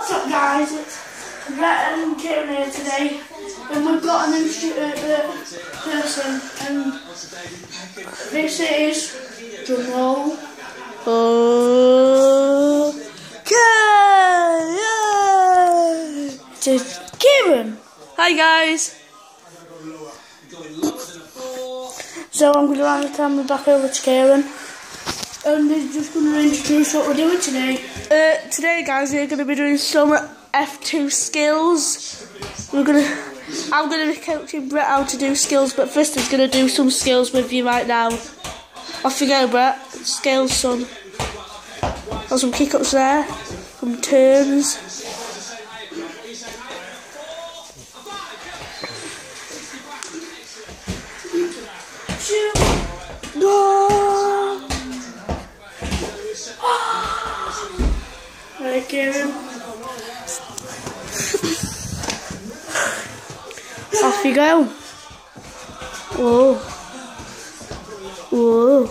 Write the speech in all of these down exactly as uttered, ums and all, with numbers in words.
What's up, guys? It's Brett and Kieran here today, and we've got an instru- uh, uh, person, and this is drum roll. Okay, yeah. It's Kieran. Hi guys. So I'm going to hand the camera back over to Kieran, and he's just going to introduce what we're doing today. Uh, today, guys, we're going to be doing some F two skills. We're gonna, I'm going to be coaching Brett how to do skills, but first he's going to do some skills with you right now. Off you go, Brett. Skills, son. Got some kick-ups there, some turns. No! Right, Kieran. Off you go. Whoa. Whoa.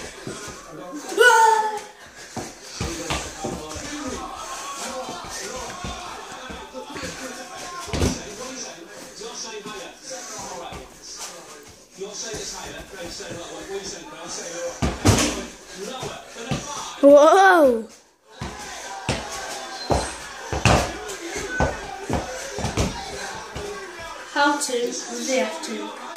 Whoa! How to with the F two.